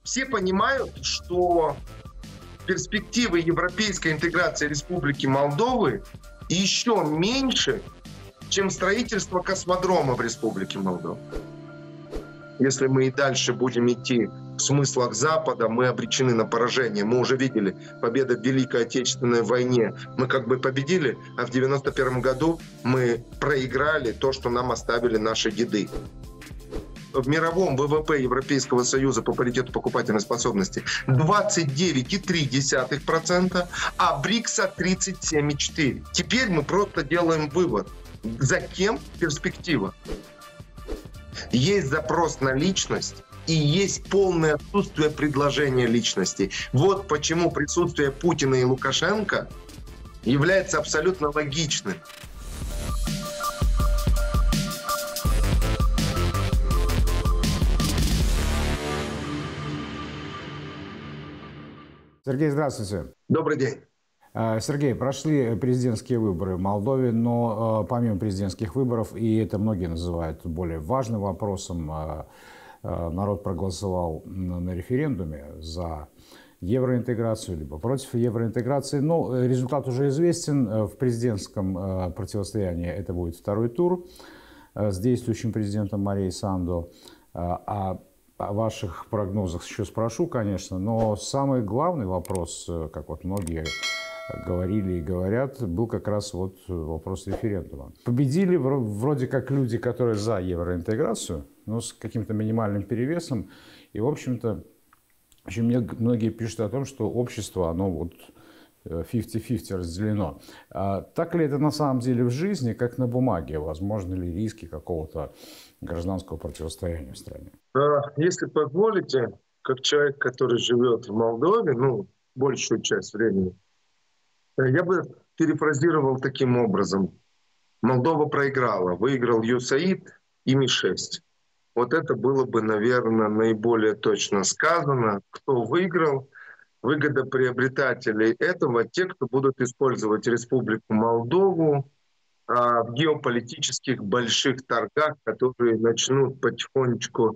Все понимают, что перспективы европейской интеграции Республики Молдовы еще меньше, чем строительство космодрома в Республике Молдова. Если мы и дальше будем идти в смыслах Запада, мы обречены на поражение. Мы уже видели победу в Великой Отечественной войне. Мы как бы победили, а в 1991 году мы проиграли то, что нам оставили наши деды. В мировом ВВП Европейского Союза по паритету покупательной способности 29,3%, а БРИКСа 37,4%. Теперь мы просто делаем вывод. За кем перспектива? Есть запрос на личность и есть полное отсутствие предложения личности. Вот почему присутствие Путина и Лукашенко является абсолютно логичным. Сергей, здравствуйте. Добрый день. Сергей, прошли президентские выборы в Молдове, но помимо президентских выборов, и это многие называют более важным вопросом, народ проголосовал на референдуме за евроинтеграцию, либо против евроинтеграции. Но результат уже известен. В президентском противостоянии это будет второй тур с действующим президентом Марией Сандо. О ваших прогнозах еще спрошу, конечно, но самый главный вопрос, как вот многие говорили и говорят, был как раз вот вопрос референдума. Победили вроде как люди, которые за евроинтеграцию, но с каким-то минимальным перевесом. И, в общем-то, очень многие пишут о том, что общество, оно вот 50-50 разделено. Так ли это на самом деле в жизни, как на бумаге? Возможны ли риски какого-то гражданского противостояния в стране? Если позволите, как человек, который живет в Молдове, большую часть времени, я бы перефразировал таким образом. Молдова проиграла. Выиграл ЮСАИД и Ми-6. Вот это было бы, наверное, наиболее точно сказано. Кто выиграл? Выгодоприобретатели этого — те, кто будут использовать Республику Молдову в геополитических больших торгах, которые начнут потихоньку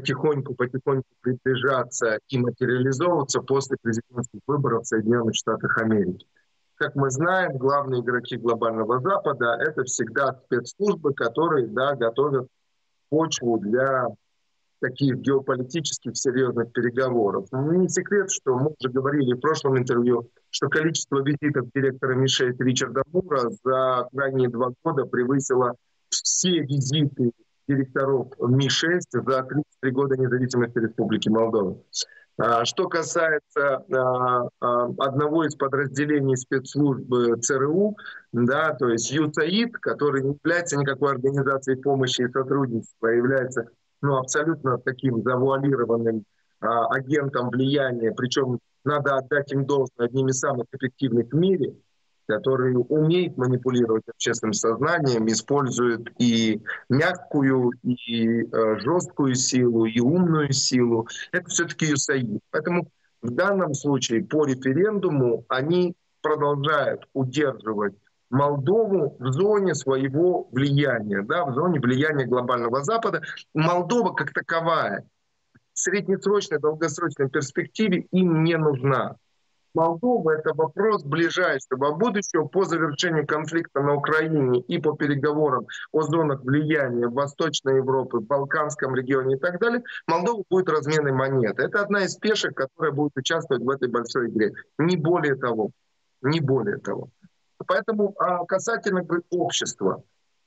приближаться и материализовываться после президентских выборов в Соединенных Штатах Америки. Как мы знаем, главные игроки глобального Запада — это всегда спецслужбы, которые готовят почву для таких геополитических серьезных переговоров. Не секрет, что мы уже говорили в прошлом интервью, что количество визитов директора Ми-6 Ричарда Мура за крайние 2 года превысило все визиты директоров Ми-6 за 33 года независимости Республики Молдова. Что касается одного из подразделений спецслужбы ЦРУ, то есть ЮСАИД, который не является никакой организацией помощи и сотрудничества, а является абсолютно таким завуалированным агентом влияния, причем надо отдать им должное, одним из самых эффективных в мире, который умеет манипулировать общественным сознанием, использует и мягкую, и жесткую силу, и умную силу. Это все-таки ЮСАИД. Поэтому в данном случае по референдуму они продолжают удерживать Молдову в зоне своего влияния, в зоне влияния глобального Запада. Молдова как таковая в среднесрочной, долгосрочной перспективе им не нужна. Молдова — это вопрос ближайшего будущего по завершению конфликта на Украине и по переговорам о зонах влияния в Восточной Европе, в Балканском регионе и так далее. Молдова будет разменной монетой. Это одна из пешек, которая будет участвовать в этой большой игре. Не более того. Не более того. Поэтому касательно общества.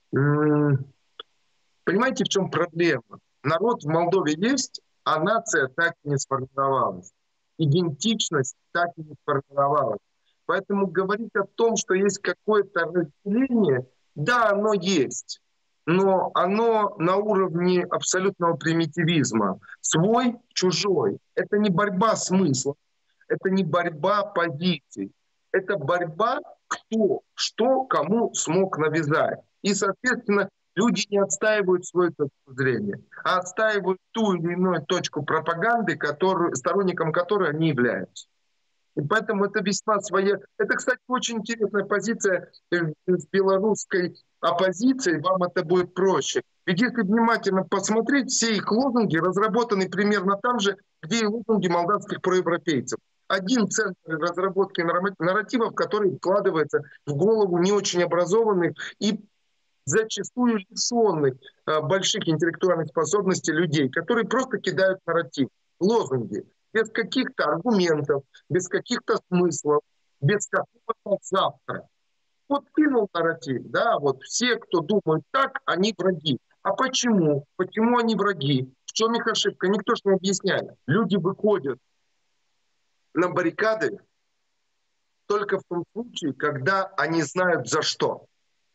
Понимаете, в чем проблема? Народ в Молдове есть, а нация так и не сформировалась. Идентичность так и не сформировалась. Поэтому говорить о том, что есть какое-то разделение, да, оно есть. Но оно на уровне абсолютного примитивизма. Свой, чужой. Это не борьба смыслов. Это не борьба позиций. Это борьба, кто, что, кому смог навязать. И, соответственно, люди не отстаивают свою точку зрения, а отстаивают ту или иную точку пропаганды, сторонником которой они являются. И поэтому это весьма своя... Это, кстати, очень интересная позиция с белорусской оппозицией. Вам это будет проще. Ведь если внимательно посмотреть, все их лозунги разработаны примерно там же, где и лозунги молдавских проевропейцев. Один центр разработки нарративов, который вкладывается в голову не очень образованных и зачастую лишенных больших интеллектуальных способностей людей, которые просто кидают нарратив, лозунги, без каких-то аргументов, без каких-то смыслов, без какого-то завтра. Вот кинул нарратив, да, вот все, кто думает так, они враги. А почему? Почему они враги? В чем их ошибка? Никто же не объясняет. Люди выходят на баррикады только в том случае, когда они знают за что.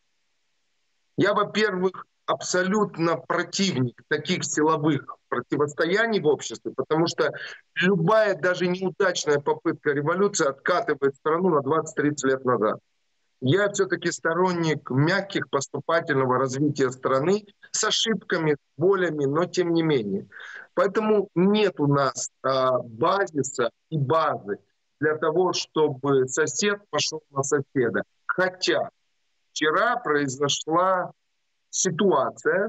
Я, во-первых, абсолютно противник таких силовых противостояний в обществе, потому что любая, даже неудачная попытка революции откатывает страну на 20-30 лет назад. Я все-таки сторонник мягких поступательного развития страны с ошибками, с болями, но тем не менее. Поэтому нет у нас базиса и базы для того, чтобы сосед пошел на соседа. Хотя вчера произошла ситуация,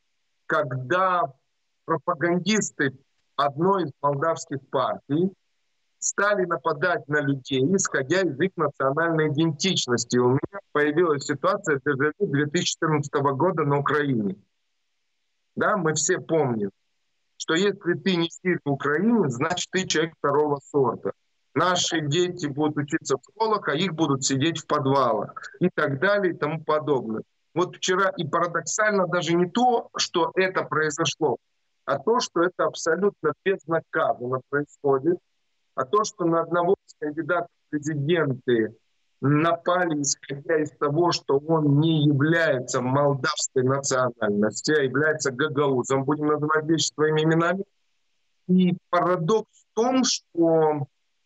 когда пропагандисты одной из молдавских партий стали нападать на людей, исходя из их национальной идентичности. У меня появилась ситуация дежавю 2014 года на Украине. Да, мы все помним, что если ты не сильный украинец, значит ты человек второго сорта. Наши дети будут учиться в школах, а их будут сидеть в подвалах и так далее и тому подобное. Вот вчера и парадоксально даже не то, что это произошло, а то, что это абсолютно безнаказанно происходит, а то, что на одного из кандидатов в президенты напали, исходя из того, что он не является молдавской национальности, а является гагаузом, будем называть вещи своими именами. И парадокс в том, что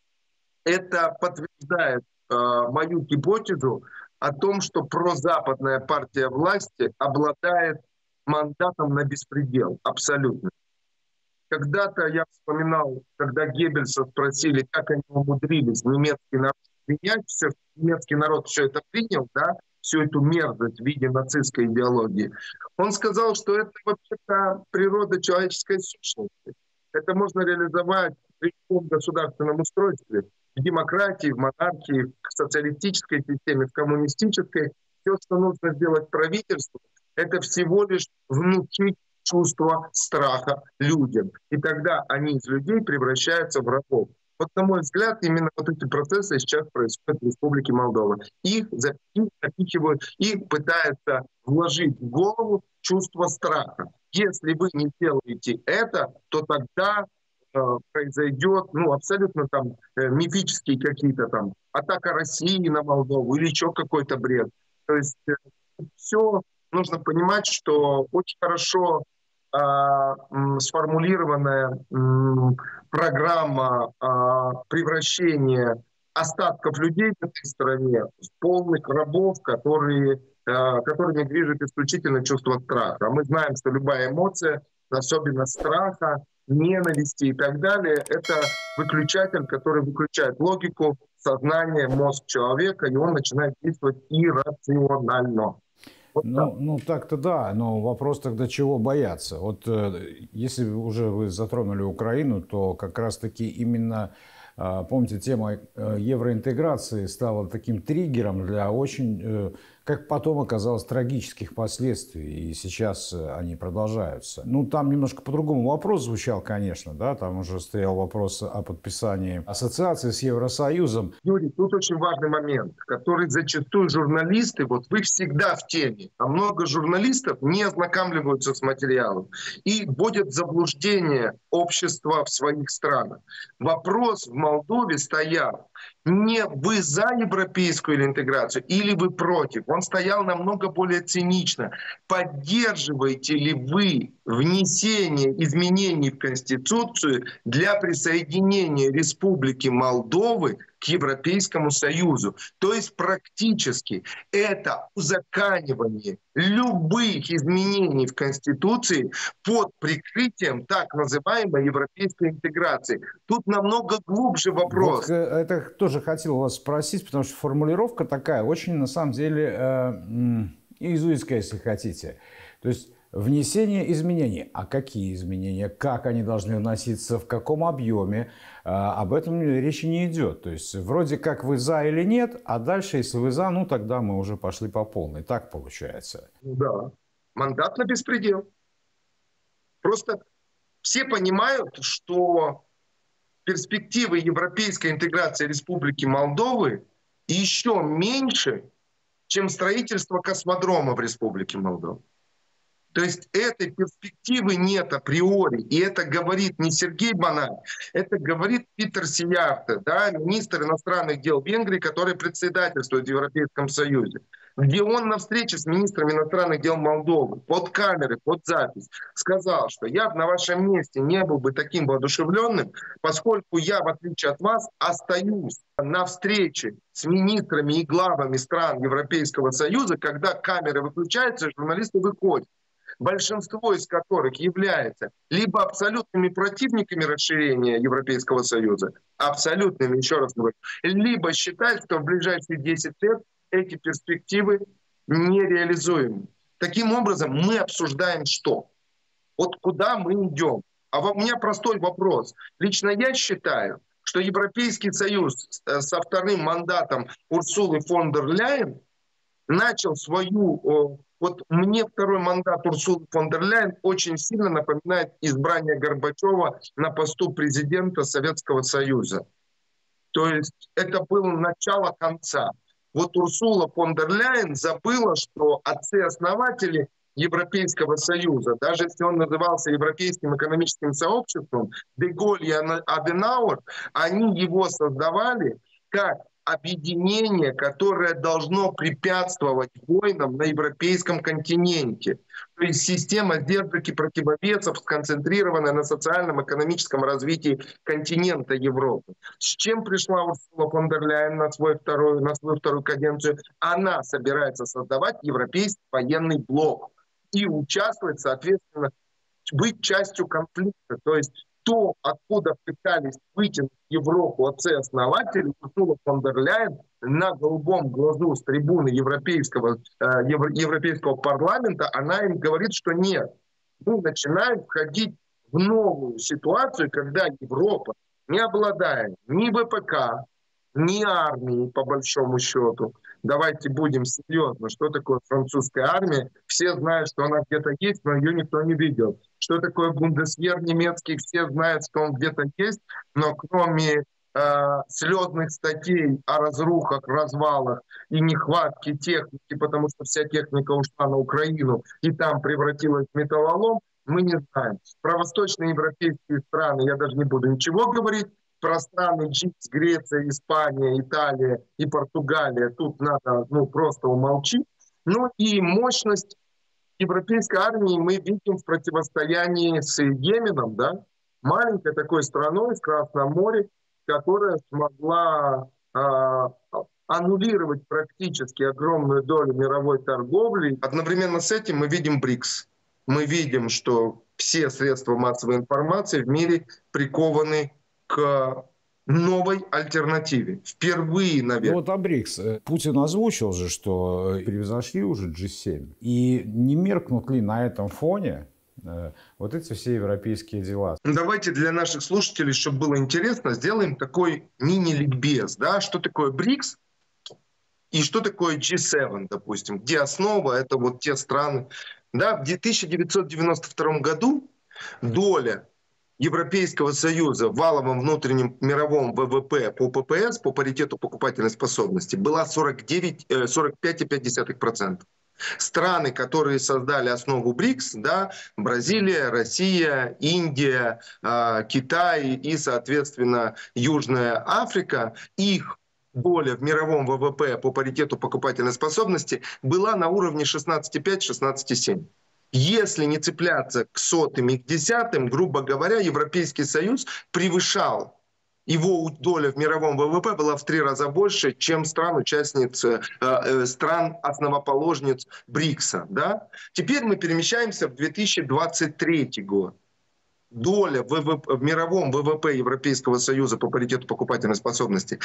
это подтверждает мою гипотезу о том, что прозападная партия власти обладает мандатом на беспредел, абсолютно. Когда-то я вспоминал, когда Геббельса спросили, как они умудрились немецкий народ принять, немецкий народ все это принял, да, всю эту мерзость в виде нацистской идеологии. Он сказал, что это вообще-то природа человеческой сущности. Это можно реализовать при любом государственном устройстве, в демократии, в монархии, в социалистической системе, в коммунистической. Все, что нужно сделать правительству, это всего лишь внушить чувство страха людям. И тогда они из людей превращаются в рабов. Вот, на мой взгляд, именно вот эти процессы сейчас происходят в Республике Молдова. Их запихивают и пытаются вложить в голову чувство страха. Если вы не делаете это, то тогда произойдет, ну, абсолютно там мифические какие-то там атака России на Молдову или еще какой-то бред. То есть все нужно понимать, что очень хорошо сформулированная программа превращения остатков людей в этой стране в полных рабов, которыми движет исключительно чувство страха. А мы знаем, что любая эмоция, особенно страха, ненависти и так далее, это выключатель, который выключает логику, сознание, мозг человека, и он начинает действовать иррационально. Вот ну так-то да, но вопрос тогда, чего бояться? Вот если уже вы затронули Украину, то как раз-таки именно, помните, тема евроинтеграции стала таким триггером для очень, как потом оказалось, трагических последствий. И сейчас они продолжаются. Ну, там немножко по-другому вопрос звучал, конечно, да, там уже стоял вопрос о подписании ассоциации с Евросоюзом. Юрий, тут очень важный момент, который зачастую журналисты, вот вы всегда в теме, а много журналистов не ознакомливаются с материалом и вводят в заблуждение общества в своих странах. Вопрос в Молдове стоял: не вы за европейскую интеграцию или вы против? Он стоял намного более цинично. Поддерживаете ли вы внесение изменений в Конституцию для присоединения Республики Молдовы к Европейскому Союзу? То есть практически это узаконивание любых изменений в Конституции под прикрытием так называемой европейской интеграции. Тут намного глубже вопрос. Вот это тоже хотел вас спросить, потому что формулировка такая очень, на самом деле, иезуитская, если хотите. То есть Внесение изменений. А какие изменения? Как они должны вноситься? В каком объеме? Об этом речи не идет. То есть вроде как вы за или нет, а дальше, если вы за, ну тогда мы уже пошли по полной. Так получается. Да. Мандат на беспредел. Просто все понимают, что перспективы европейской интеграции Республики Молдовы еще меньше, чем строительство космодрома в Республике Молдова. То есть этой перспективы нет априори. И это говорит не Сергей Банан, это говорит Питер Сиярте, да, министр иностранных дел Венгрии, который председательствует в Европейском Союзе. Где он на встрече с министром иностранных дел Молдовы под камеры, под запись сказал, что я на вашем месте не был бы таким воодушевленным, поскольку я, в отличие от вас, остаюсь на встрече с министрами и главами стран Европейского Союза, когда камеры выключаются, журналисты выходят. Большинство из которых являются либо абсолютными противниками расширения Европейского Союза, абсолютными, еще раз говорю, либо считают, что в ближайшие 10 лет эти перспективы нереализуемы. Таким образом, мы обсуждаем что? Вот куда мы идем? А у меня простой вопрос. Лично я считаю, что Европейский Союз со вторым мандатом Урсулы фон дер Ляйен начал свою... Вот мне второй мандат Урсулы фон дер Ляйен очень сильно напоминает избрание Горбачева на посту президента Советского Союза. То есть это было начало конца. Вот Урсула фон дер Ляйен забыла, что отцы-основатели Европейского Союза, даже если он назывался Европейским экономическим сообществом, де Голль и Аденауэр, они его создавали как объединение, которое должно препятствовать войнам на европейском континенте. То есть система сдержек и противовесов, сконцентрированная на социальном и экономическом развитии континента Европы. С чем пришла Урсула фон дер Ляйен на свою вторую каденцию? Она собирается создавать европейский военный блок и участвовать, соответственно, быть частью конфликта. То есть то, откуда пытались вытянуть Европу отцы-основатели, Урсула фон дер Ляйен на голубом глазу с трибуны Европейского парламента, она им говорит, что нет. Мы начинаем входить в новую ситуацию, когда Европа, не обладая ни ВПК, ни армией, по большому счету. Давайте будем серьезны. Что такое французская армия? Все знают, что она где-то есть, но ее никто не видел. Что такое бундесвер немецкий? Все знают, что он где-то есть, но кроме слезных статей о разрухах, развалах и нехватке техники, потому что вся техника ушла на Украину и там превратилась в металлолом, мы не знаем. Про восточноевропейские страны я даже не буду ничего говорить. Про страны ГИКС, Греция, Испания, Италия и Португалия тут надо просто умолчить. Ну и мощность европейской армии мы видим в противостоянии с Йеменом, да? Маленькой такой страной в Красном море, которая смогла аннулировать практически огромную долю мировой торговли. Одновременно с этим мы видим БРИКС. Мы видим, что все средства массовой информации в мире прикованы к новой альтернативе. Впервые, наверное. Ну вот о БРИКС. Путин озвучил же, что превзошли уже G7. И не меркнут ли на этом фоне вот эти все европейские дела? Давайте для наших слушателей, чтобы было интересно, сделаем такой мини-ликбез. Да? Что такое БРИКС и что такое G7, допустим, где основа — это вот те страны. Да? В 1992 году доля Европейского Союза в валовом внутреннем мировом ВВП по ППС, по паритету покупательной способности, была 45,5%. Страны, которые создали основу БРИКС, да, Бразилия, Россия, Индия, Китай и, соответственно, Южная Африка, их доля в мировом ВВП по паритету покупательной способности была на уровне 16,5-16,7. Если не цепляться к сотым и к десятым, грубо говоря, Европейский Союз превышал, его доля в мировом ВВП была в 3 раза больше, чем стран-участниц, стран-основоположниц БРИКСа. Да? Теперь мы перемещаемся в 2023 год. Доля в мировом ВВП Европейского Союза по паритету покупательной способности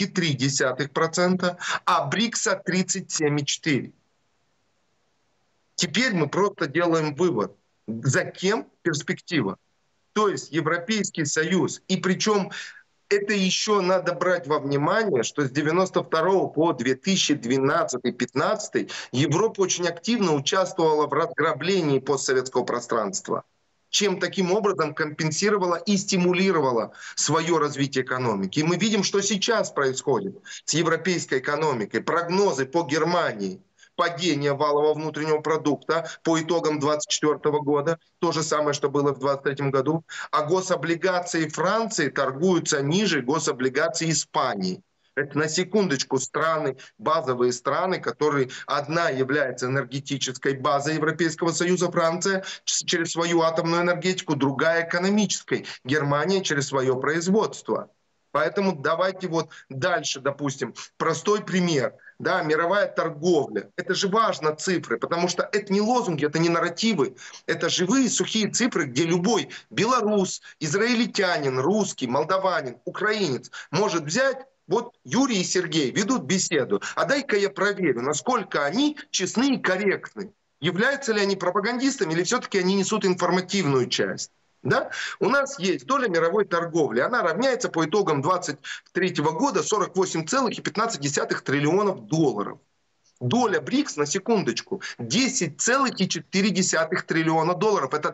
29,3%, а БРИКСа 37,4%. Теперь мы просто делаем вывод, за кем перспектива. То есть Европейский Союз, и причем это еще надо брать во внимание, что с 92 по 2012-2015 Европа очень активно участвовала в разграблении постсоветского пространства, чем таким образом компенсировала и стимулировала свое развитие экономики. И мы видим, что сейчас происходит с европейской экономикой. Прогнозы по Германии, падение валового внутреннего продукта по итогам 2024 года, то же самое, что было в 2023 году, а гособлигации Франции торгуются ниже гособлигаций Испании. Это на секундочку страны, базовые страны, которые одна является энергетической базой Европейского Союза, Франция, через свою атомную энергетику, другая экономической, Германия через свое производство. Поэтому давайте вот дальше, допустим, простой пример. Да, мировая торговля. Это же важно цифры, потому что это не лозунги, это не нарративы. Это живые сухие цифры, где любой белорус, израильтянин, русский, молдаванин, украинец может взять. Вот Юрий и Сергей ведут беседу. А дай-ка я проверю, насколько они честны и корректны. Являются ли они пропагандистами или все-таки они несут информативную часть. Да? У нас есть доля мировой торговли. Она равняется по итогам 2023 года 48,15 триллионов долларов. Доля БРИКС, на секундочку, 10,4 триллиона долларов. Это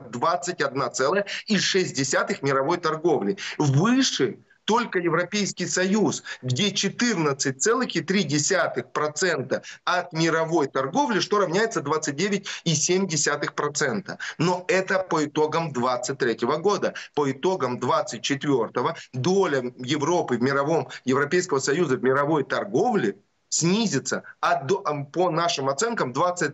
21,6 мировой торговли. Выше только Европейский Союз, где 14,3% от мировой торговли, что равняется 29,7%. Но это по итогам 2023 года. По итогам 2024 доля Европы в мировом, Европейского Союза в мировой торговле снизится по нашим оценкам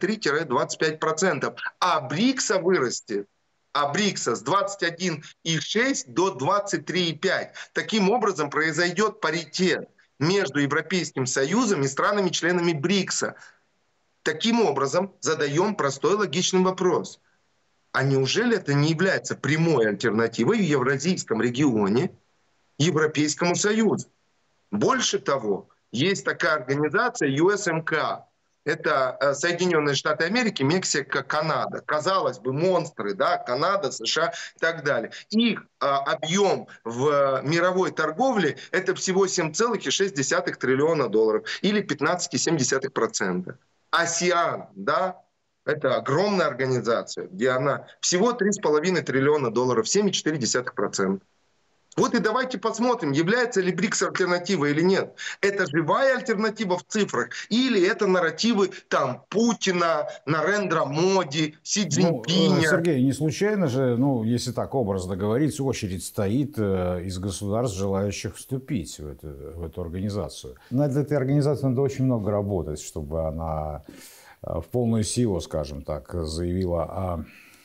23-25%. А БРИКСа вырастет. С 21,6 до 23,5. Таким образом произойдет паритет между Европейским Союзом и странами-членами БРИКСа. Таким образом задаем простой логичный вопрос. А неужели это не является прямой альтернативой в Евразийском регионе Европейскому Союзу? Больше того, есть такая организация USMCA. Это Соединенные Штаты Америки, Мексика, Канада. Казалось бы, монстры, да, Канада, США и так далее. Их объем в мировой торговле – это всего 7,6 триллиона долларов или 15,7%. АСЕАН, да, это огромная организация, где она всего 3,5 триллиона долларов, 7,4%. Вот и давайте посмотрим, является ли БРИКС альтернативой или нет. Это живая альтернатива в цифрах или это нарративы там Путина, Нарендра Моди, Си Цзиньпиня? Сергей, не случайно же, если так образно говорить, очередь стоит из государств, желающих вступить в эту организацию. Над этой организацией надо очень много работать, чтобы она в полную силу, скажем так, заявила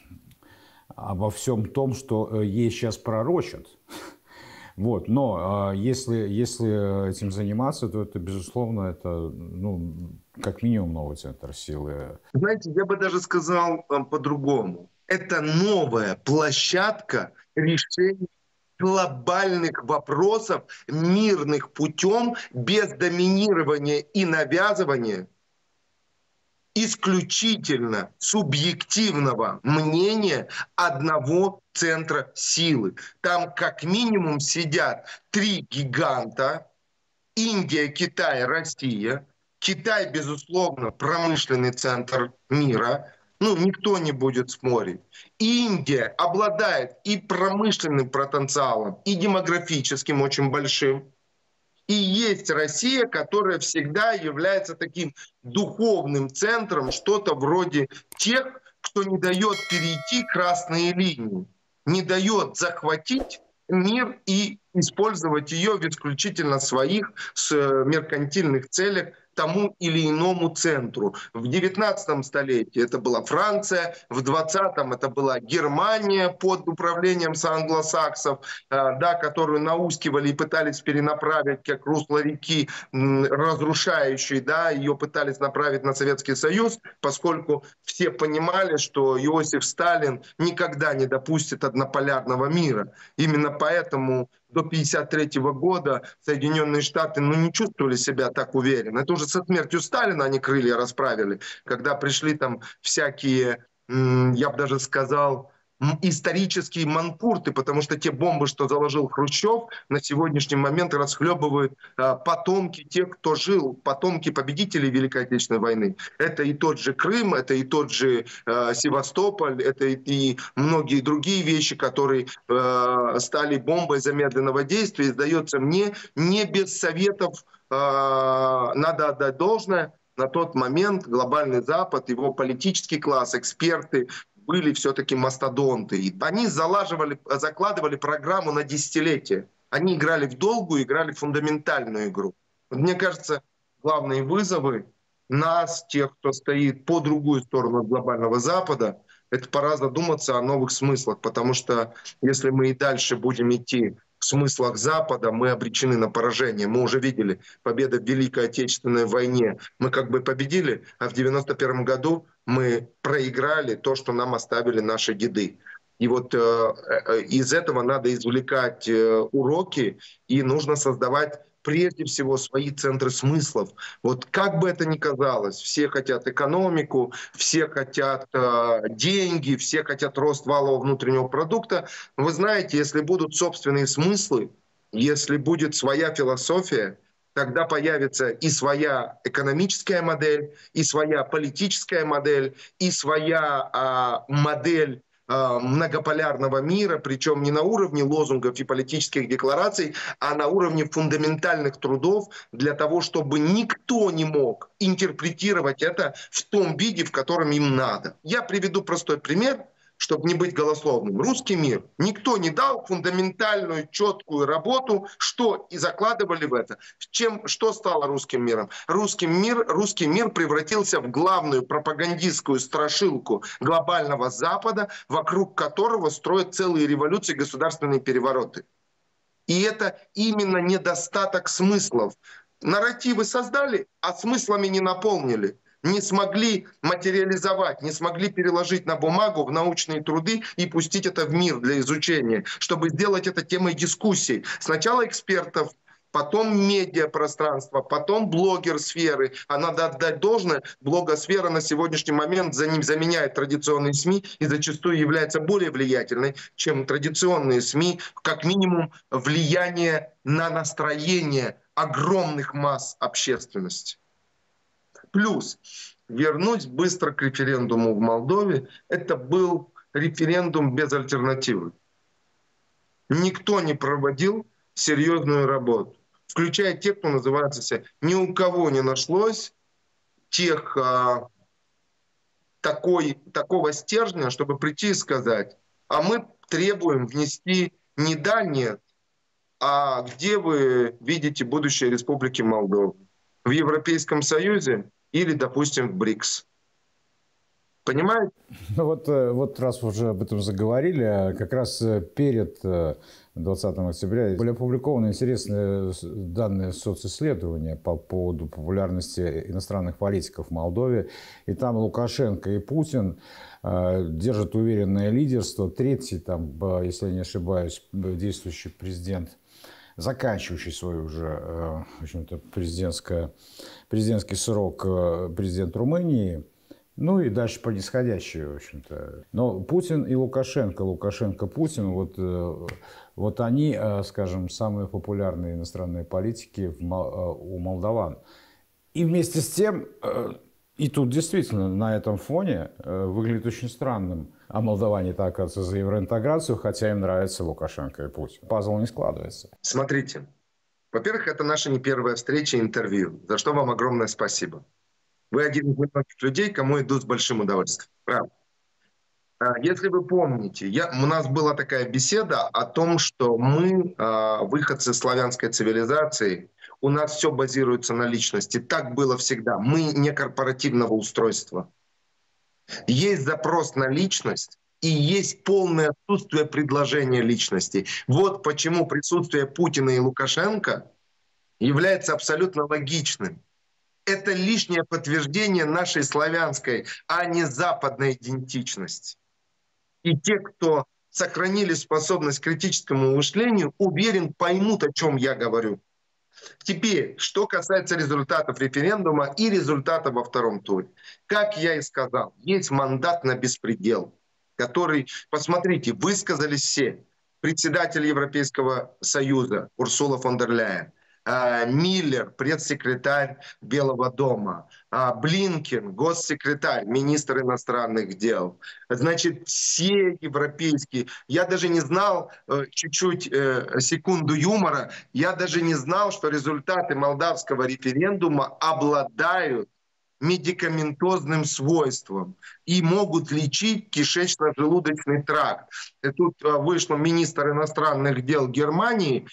обо всем том, что ей сейчас пророчат. Вот, но если этим заниматься, то это, безусловно, это, как минимум новый центр силы. Знаете, я бы даже сказал по-другому. Это новая площадка решения глобальных вопросов мирных путем, без доминирования и навязывания исключительно субъективного мнения одного центра силы. Там как минимум сидят 3 гиганта: Индия, Китай, Россия. Китай, безусловно, промышленный центр мира. Никто не будет спорить. Индия обладает и промышленным потенциалом, и демографическим очень большим. И есть Россия, которая всегда является таким духовным центром, что-то вроде тех, кто не дает перейти красные линии, не дает захватить мир и использовать ее в исключительно своих меркантильных целях тому или иному центру. В 19 столетии это была Франция, в 20-м это была Германия под управлением англосаксов, которую наускивали и пытались перенаправить как русло реки, разрушающей, ее пытались направить на Советский Союз, поскольку все понимали, что Иосиф Сталин никогда не допустит однополярного мира. Именно поэтому до 1953 года Соединенные Штаты не чувствовали себя так уверенно. Это уже со смертью Сталина они крылья расправили, когда пришли там всякие, я бы даже сказал, исторические манкурты, потому что те бомбы, что заложил Хрущев, на сегодняшний момент расхлебывают потомки тех, кто жил, потомки победителей Великой Отечественной войны. Это и тот же Крым, это и тот же Севастополь, это и многие другие вещи, которые стали бомбой замедленного действия. И, сдается мне, не без советов надо отдать должное. На тот момент глобальный Запад, его политический класс, эксперты были все-таки мастодонты. И они закладывали программу на десятилетия. Они играли в долгую, играли в фундаментальную игру. Вот мне кажется, главные вызовы нас, тех, кто стоит по другую сторону от глобального Запада, это пора задуматься о новых смыслах, потому что если мы и дальше будем идти в смыслах Запада, мы обречены на поражение. Мы уже видели победу в Великой Отечественной войне. Мы как бы победили, а в 1991 году мы проиграли то, что нам оставили наши деды. И вот из этого надо извлекать уроки, и нужно создавать прежде всего свои центры смыслов. Вот как бы это ни казалось, все хотят экономику, все хотят деньги, все хотят рост валового внутреннего продукта. Вы знаете, если будут собственные смыслы, если будет своя философия, тогда появится и своя экономическая модель, и своя политическая модель, и своя модель многополярного мира, причем не на уровне лозунгов и политических деклараций, а на уровне фундаментальных трудов для того, чтобы никто не мог интерпретировать это в том виде, в котором им надо. Я приведу простой пример, чтобы не быть голословным. Русский мир. Никто не дал фундаментальную, четкую работу, что и закладывали в это. Что стало русским миром? Русский мир превратился в главную пропагандистскую страшилку глобального Запада, вокруг которого строят целые революции, государственные перевороты. И это именно недостаток смыслов. Нарративы создали, а смыслами не наполнили. Не смогли материализовать, не смогли переложить на бумагу, в научные труды и пустить это в мир для изучения, чтобы сделать это темой дискуссий. Сначала экспертов, потом медиапространство, потом блогер-сферы. А надо отдать должное, блогосфера на сегодняшний момент за ним заменяет традиционные СМИ и зачастую является более влиятельной, чем традиционные СМИ, как минимум влияние на настроение огромных масс общественности. Плюс, вернусь быстро к референдуму в Молдове, это был референдум без альтернативы. Никто не проводил серьезную работу, включая тех, кто называется себя. Ни у кого не нашлось такого стержня, чтобы прийти и сказать, а мы требуем внести не да, нет, а где вы видите будущее Республики Молдова? В Европейском Союзе или, допустим, в БРИКС. Понимаете? Ну вот раз уже об этом заговорили, как раз перед 20 октября были опубликованы интересные данные социсследования по поводу популярности иностранных политиков в Молдове. И там Лукашенко и Путин держат уверенное лидерство. Третий, там, если я не ошибаюсь, действующий президент, заканчивающий свой уже, в общем-то, президентский срок президент Румынии, ну и дальше по нисходящей, в общем-то. Но Путин и Лукашенко-Путин, вот они, скажем, самые популярные иностранные политики у молдаван. И вместе с тем, и тут действительно на этом фоне выглядит очень странным. А молдаване-то, оказывается, за евроинтеграцию, хотя им нравятся Лукашенко и Путин. Пазл не складывается. Смотрите. Во-первых, это наша не первая встреча и интервью, за что вам огромное спасибо. Вы один из многих людей, кому идут с большим удовольствием. Правда. Если вы помните, у нас была такая беседа о том, что мы, выходцы славянской цивилизации, у нас все базируется на личности. Так было всегда. Мы не корпоративного устройства. Есть запрос на личность и есть полное отсутствие предложения личности. Вот почему присутствие Путина и Лукашенко является абсолютно логичным. Это лишнее подтверждение нашей славянской, а не западной идентичности. И те, кто сохранили способность к критическому мышлению, уверен, поймут, о чем я говорю. Теперь, что касается результатов референдума и результата во втором туре. Как я и сказал, есть мандат на беспредел, который, посмотрите, высказались все. Председатель Европейского Союза Урсула фон дер Ляйен, Миллер, пресс-секретарь Белого дома, Блинкен, госсекретарь, министр иностранных дел. Значит, все европейские. Я даже не знал, чуть-чуть, секунду юмора, я даже не знал, что результаты молдавского референдума обладают медикаментозным свойством и могут лечить кишечно-желудочный тракт. И тут вышел министр иностранных дел Германии,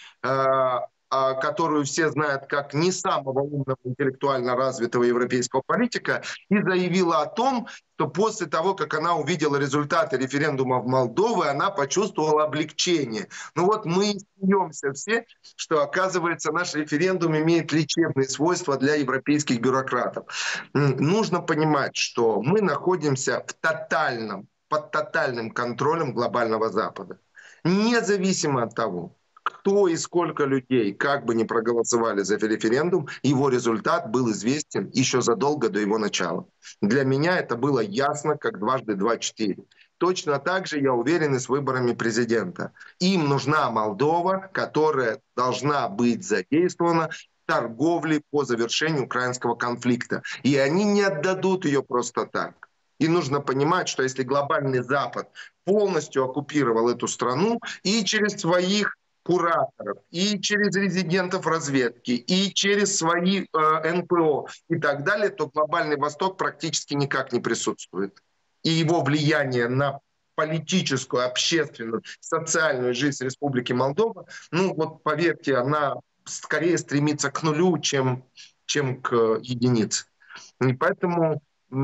которую все знают как не самого умного, интеллектуально развитого европейского политика, и заявила о том, что после того, как она увидела результаты референдума в Молдове, она почувствовала облегчение. Ну вот мы смеемся все, что, оказывается, наш референдум имеет лечебные свойства для европейских бюрократов. Нужно понимать, что мы находимся под тотальным контролем глобального Запада. Независимо от того, кто и сколько людей, как бы ни проголосовали за референдум, его результат был известен еще задолго до его начала. Для меня это было ясно, как дважды два — 4. Точно так же я уверен и с выборами президента. Им нужна Молдова, которая должна быть задействована в торговле по завершению украинского конфликта. И они не отдадут ее просто так. И нужно понимать, что если глобальный Запад полностью оккупировал эту страну и через своих кураторов, и через резидентов разведки, и через свои НПО и так далее, то глобальный Восток практически никак не присутствует. И его влияние на политическую, общественную, социальную жизнь Республики Молдова, ну вот поверьте, она скорее стремится к нулю, чем к единице. И поэтому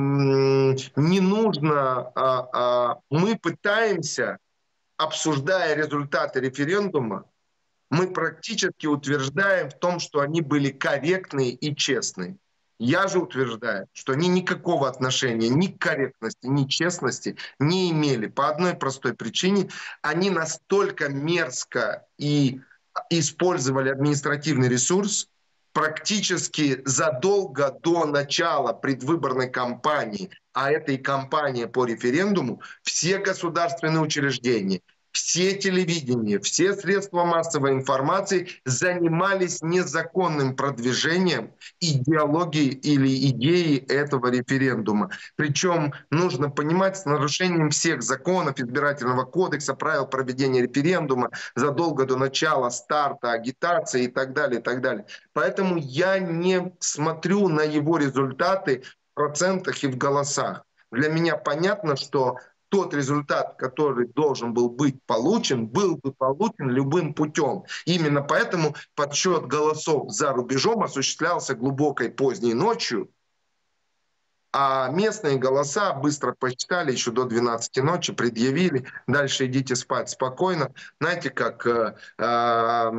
не нужно, мы пытаемся, обсуждая результаты референдума, мы практически утверждаем в том, что они были корректные и честные. Я же утверждаю, что они никакого отношения ни к корректности, ни к честности не имели. По одной простой причине: они настолько мерзко и использовали административный ресурс, практически задолго до начала предвыборной кампании, а это и кампания по референдуму, все государственные учреждения, все телевидения, все средства массовой информации занимались незаконным продвижением идеологии или идеи этого референдума. Причем нужно понимать, с нарушением всех законов, избирательного кодекса, правил проведения референдума задолго до начала старта агитации и так далее, и так далее. Поэтому я не смотрю на его результаты в процентах и в голосах. Для меня понятно, что тот результат, который должен был быть получен, был бы получен любым путем. Именно поэтому подсчет голосов за рубежом осуществлялся глубокой поздней ночью, а местные голоса быстро посчитали еще до 12 ночи, предъявили. Дальше идите спать спокойно. Знаете, как... Как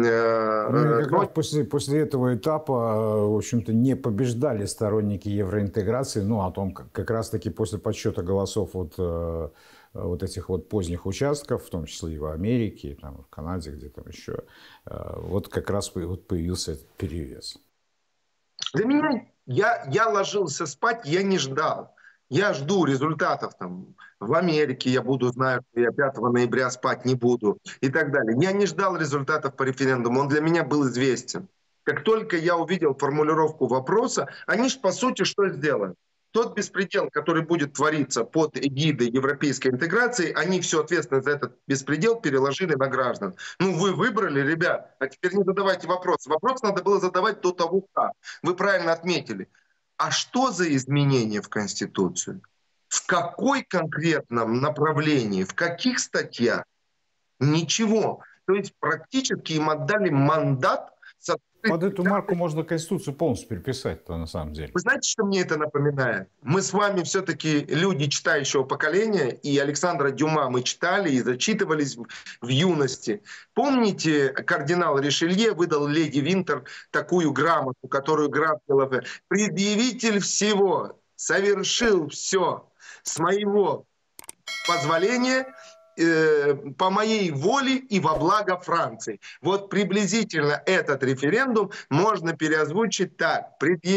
раз после этого этапа, в общем-то, не побеждали сторонники евроинтеграции. Ну, о том, как раз-таки после подсчета голосов вот этих вот поздних участков, в том числе и в Америке, и там, в Канаде, где-то еще, вот как раз появился этот перевес. Для меня... Я ложился спать, я не ждал. Я жду результатов там в Америке, я знаю, что я 5 ноября спать не буду и так далее. Я не ждал результатов по референдуму, он для меня был известен. Как только я увидел формулировку вопроса, они же по сути что сделали? Тот беспредел, который будет твориться под эгидой европейской интеграции, они всю ответственность за этот беспредел переложили на граждан. Ну, вы выбрали, ребят, а теперь не задавайте вопросы. Вопрос надо было задавать до того, как. Вы правильно отметили. А что за изменения в Конституцию? В какой конкретном направлении? В каких статьях? Ничего. То есть практически им отдали мандат. Под эту марку можно Конституцию полностью переписать-то на самом деле. Вы знаете, что мне это напоминает? Мы с вами все-таки люди читающего поколения, и Александра Дюма мы читали и зачитывались в юности. Помните, кардинал Ришелье выдал леди Винтер такую грамоту, которую граф Делавер: предъявитель всего совершил все с моего позволения, по моей воле и во благо Франции. Вот приблизительно этот референдум можно переозвучить так.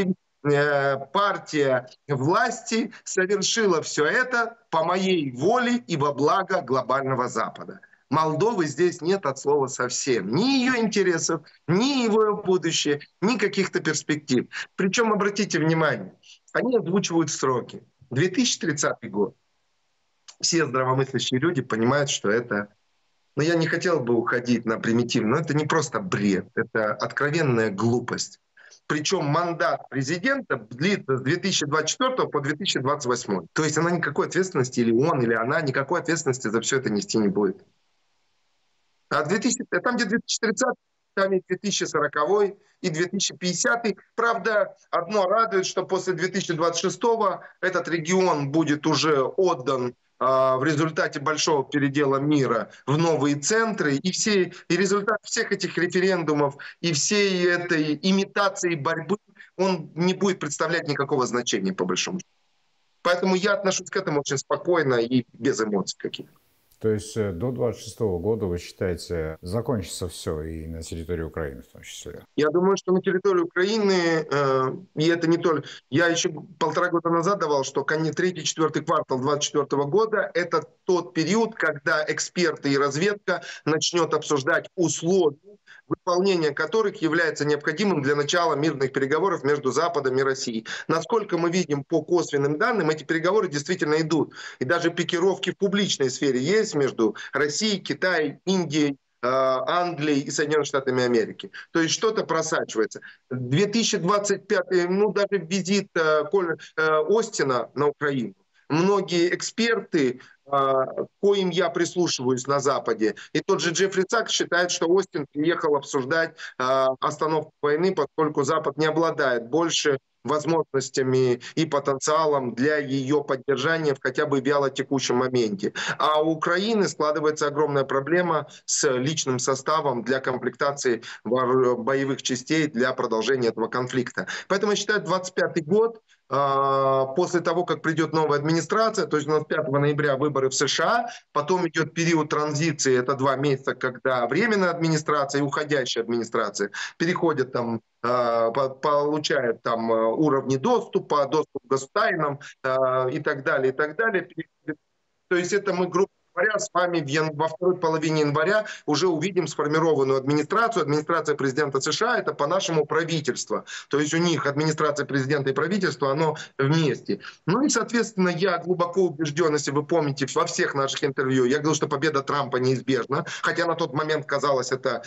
Партия власти совершила все это по моей воле и во благо глобального Запада. Молдовы здесь нет от слова совсем. Ни ее интересов, ни его будущее, ни каких-то перспектив. Причем, обратите внимание, они озвучивают сроки. 2030 год. Все здравомыслящие люди понимают, что это... Но я не хотел бы уходить на примитив, но это не просто бред, это откровенная глупость. Причем мандат президента длится с 2024 по 2028. То есть она никакой ответственности, или он, или она, никакой ответственности за все это нести не будет. А там, где 2030, там и 2040 и 2050. Правда, одно радует, что после 2026 этот регион будет уже отдан в результате большого передела мира в новые центры. И результат всех этих референдумов и всей этой имитации борьбы, он не будет представлять никакого значения, по большому счету. Поэтому я отношусь к этому очень спокойно и без эмоций каких-то. То есть до 2026 года, вы считаете, закончится все и на территории Украины в том числе? Я думаю, что на территории Украины, и это не только... Я еще 1,5 года назад давал, что 3-4 квартал 2024 года – это тот период, когда эксперты и разведка начнет обсуждать условия, выполнение которых является необходимым для начала мирных переговоров между Западом и Россией. Насколько мы видим по косвенным данным, эти переговоры действительно идут. И даже пикировки в публичной сфере есть между Россией, Китаем, Индией, Англией и Соединенными Штатами Америки. То есть что-то просачивается. 2025, даже визит Остина на Украину. Многие эксперты, к коим я прислушиваюсь на Западе, и тот же Джеффри Сакс считает, что Остин приехал обсуждать остановку войны, поскольку Запад не обладает больше возможностями и потенциалом для ее поддержания в хотя бы вялотекущем моменте. А у Украины складывается огромная проблема с личным составом для комплектации боевых частей для продолжения этого конфликта. Поэтому я считаю, 2025 год, после того, как придет новая администрация, то есть у нас 5 ноября выборы в США, потом идет период транзиции, это 2 месяца, когда временная администрация и уходящая администрация переходят там, получают там уровни доступа, доступ к гостайнам и так далее, и так далее. То есть это мы, грубо говоря, с вами во второй половине января уже увидим сформированную администрацию. Администрация президента США — это по-нашему правительство. То есть у них администрация президента и правительство, оно вместе. Ну и, соответственно, я глубоко убежден, если вы помните, во всех наших интервью, я говорил, что победа Трампа неизбежна. Хотя на тот момент казалось это,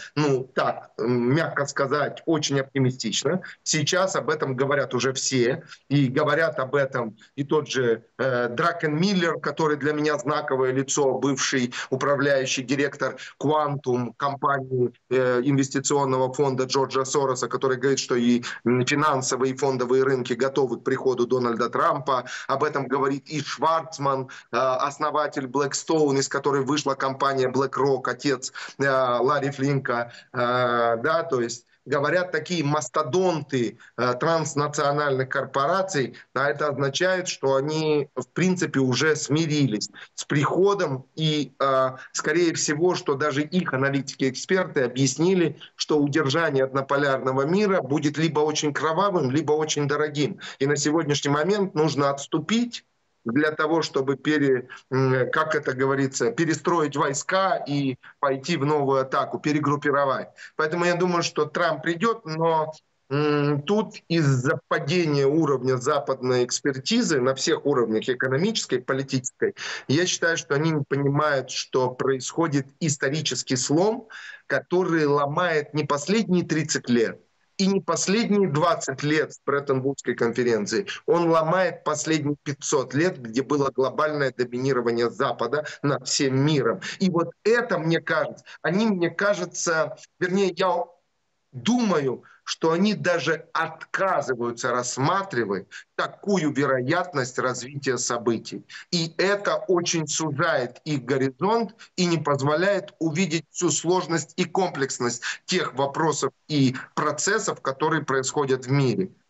мягко сказать, очень оптимистично. Сейчас об этом говорят уже все. И говорят об этом и тот же Дракен Миллер, который для меня знаковое лицо, бывший управляющий директор Quantum, компании инвестиционного фонда Джорджа Сороса, который говорит, что и финансовые и фондовые рынки готовы к приходу Дональда Трампа. Об этом говорит и Шварцман, основатель Blackstone, из которой вышла компания BlackRock, отец Ларри Флинка. То есть говорят такие мастодонты транснациональных корпораций, а это означает, что они, в принципе, уже смирились с приходом и, скорее всего, что даже их аналитики-эксперты объяснили, что удержание однополярного мира будет либо очень кровавым, либо очень дорогим. И на сегодняшний момент нужно отступить для того, чтобы, как это говорится, перестроить войска и пойти в новую атаку, перегруппировать. Поэтому я думаю, что Трамп придет, но тут из-за падения уровня западной экспертизы на всех уровнях, экономической, политической, я считаю, что они не понимают, что происходит исторический слом, который ломает не последние 30 лет, и не последние 20 лет с Бреттон-Вудской конференции. Он ломает последние 500 лет, где было глобальное доминирование Запада над всем миром. И вот это, мне кажется, я думаю, что они даже отказываются рассматривать такую вероятность развития событий. И это очень сужает их горизонт и не позволяет увидеть всю сложность и комплексность тех вопросов и процессов, которые происходят в мире.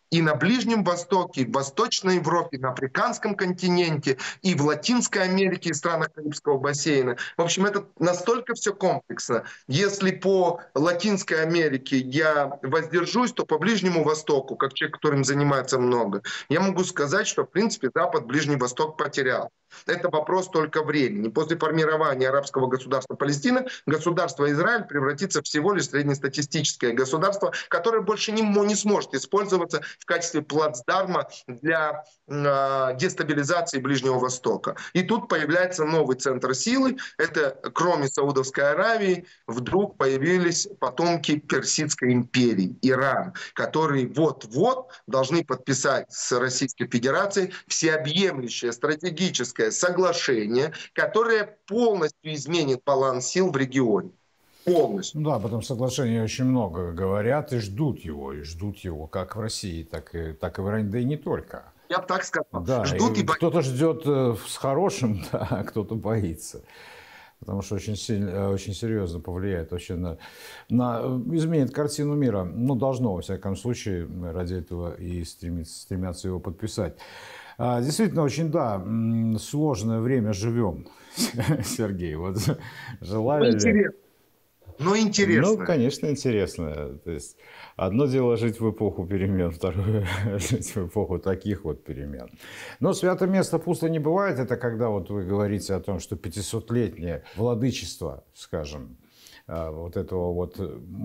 И на Ближнем Востоке, и в Восточной Европе, на Африканском континенте, и в Латинской Америке, и странах Карибского бассейна. В общем, это настолько все комплексно. Если по Латинской Америке я воздержусь, то по Ближнему Востоку, как человек, которым занимается много, я могу сказать, что, в принципе, Запад Ближний Восток потерял. Это вопрос только времени. После формирования арабского государства Палестина государство Израиль превратится всего лишь в среднестатистическое государство, которое больше не сможет использоваться в качестве плацдарма для дестабилизации Ближнего Востока. И тут появляется новый центр силы. Это, кроме Саудовской Аравии, вдруг появились потомки Персидской империи, Иран, которые вот-вот должны подписать с Российской Федерацией всеобъемлющее стратегическое соглашение, которое полностью изменит баланс сил в регионе. Полностью. Ну да, об этом соглашении очень много говорят и ждут его как в России, так и в Иране, да и не только. Я бы так сказал. Да, ждут и кто-то ждет с хорошим, да, а кто-то боится. Потому что очень серьезно повлияет вообще изменит картину мира. Ну, должно, во всяком случае, ради этого и стремятся его подписать. Действительно, очень, да, сложное время живем, Сергей. Вот желали ли... Но интересно. Ну, конечно, интересно. То есть, одно дело жить в эпоху перемен, второе жить в эпоху таких вот перемен. Но святое место пусто не бывает. Это когда вот вы говорите о том, что 500-летнее владычество, скажем, вот этого вот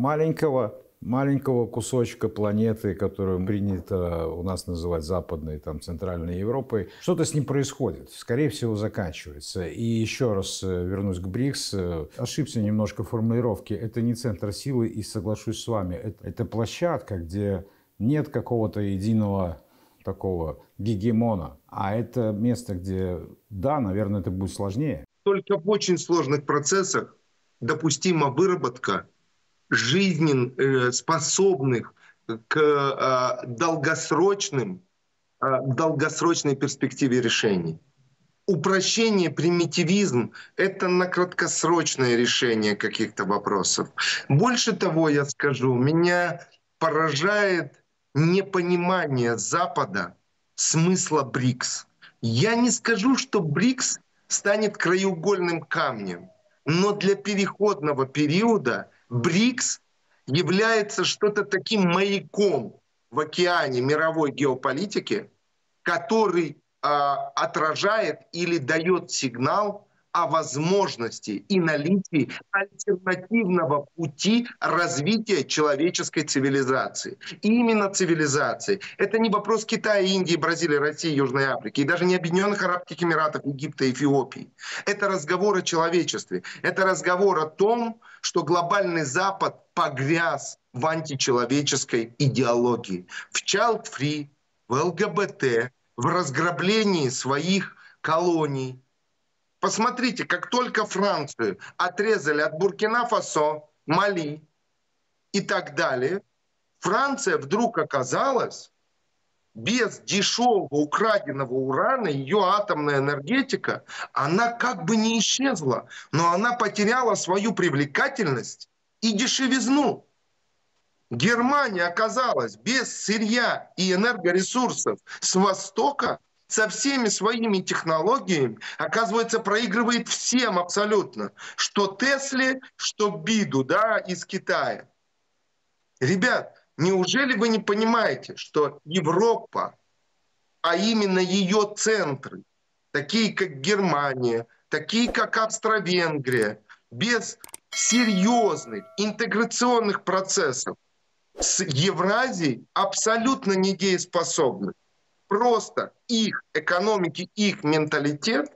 маленького кусочка планеты, которую принято у нас называть Западной, там, Центральной Европой, что-то с ним происходит. Скорее всего, заканчивается. И еще раз вернусь к БРИКС. Ошибся немножко в формулировке. Это не центр силы, и соглашусь с вами. Это площадка, где нет какого-то единого такого гегемона. А это место, где, да, наверное, это будет сложнее. Только в очень сложных процессах допустима выработка способных к долгосрочной перспективе решений. Упрощение, примитивизм – это на краткосрочное решение каких-то вопросов. Больше того, я скажу, меня поражает непонимание Запада смысла БРИКС. Я не скажу, что БРИКС станет краеугольным камнем, но для переходного периода БРИКС является что-то таким маяком в океане мировой геополитики, который отражает или дает сигнал о возможности и наличии альтернативного пути развития человеческой цивилизации. И именно цивилизации. Это не вопрос Китая, Индии, Бразилии, России, Южной Африки, и даже не Объединенных Арабских Эмиратов, Египта, Эфиопии. Это разговор о человечестве. Это разговор о том, что глобальный Запад погряз в античеловеческой идеологии. В child-free, в ЛГБТ, в разграблении своих колоний. Посмотрите, как только Францию отрезали от Буркина-Фасо, Мали и так далее, Франция вдруг оказалась без дешевого украденного урана, ее атомная энергетика, она как бы не исчезла, но она потеряла свою привлекательность и дешевизну. Германия оказалась без сырья и энергоресурсов с Востока, со всеми своими технологиями, оказывается, проигрывает всем абсолютно. Что Тесле, что Биду, да, из Китая. Ребят, неужели вы не понимаете, что Европа, а именно ее центры, такие как Германия, такие как Австро-Венгрия, без серьезных интеграционных процессов с Евразией абсолютно недееспособны. Просто их экономики, их менталитет,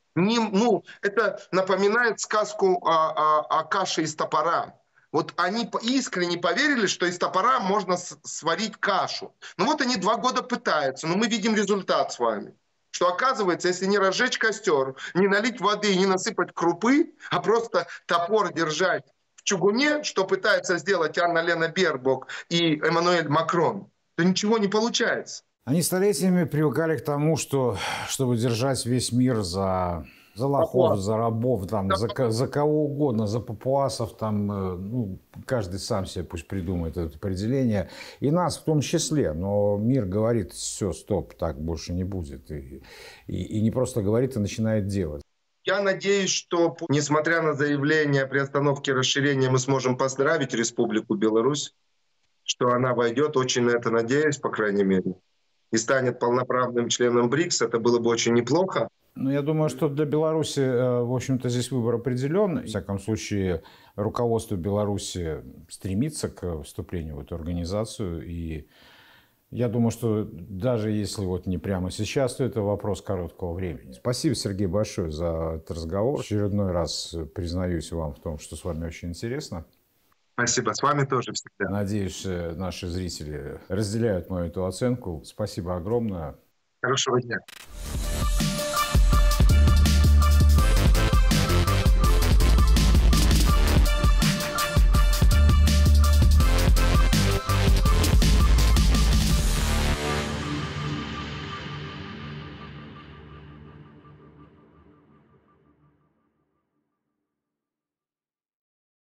это напоминает сказку о каше из топора. Вот они искренне поверили, что из топора можно сварить кашу. Ну вот они 2 года пытаются, но мы видим результат с вами. Что оказывается, если не разжечь костер, не налить воды, не насыпать крупы, а просто топор держать в чугуне, что пытаются сделать Анна-Лена Бербок и Эммануэль Макрон, то ничего не получается. Они столетиями привыкали к тому, что, чтобы держать весь мир за За лохов, за рабов, там, за кого угодно, за папуасов, там, ну, каждый сам себе пусть придумает это определение. И нас в том числе. Но мир говорит, все, стоп, так больше не будет. И не просто говорит, а начинает делать. Я надеюсь, что, несмотря на заявление о приостановке расширения, мы сможем поздравить Республику Беларусь, что она войдет, очень на это надеюсь, по крайней мере, и станет полноправным членом БРИКС. Это было бы очень неплохо. Ну, я думаю, что для Беларуси, в общем-то, здесь выбор определен. В всяком случае, руководство Беларуси стремится к вступлению в эту организацию. И я думаю, что даже если вот не прямо сейчас, то это вопрос короткого времени. Спасибо, Сергей, большое за этот разговор. В очередной раз признаюсь вам в том, что с вами очень интересно. Спасибо. С вами тоже всегда. Надеюсь, наши зрители разделяют мою эту оценку. Спасибо огромное. Хорошего дня.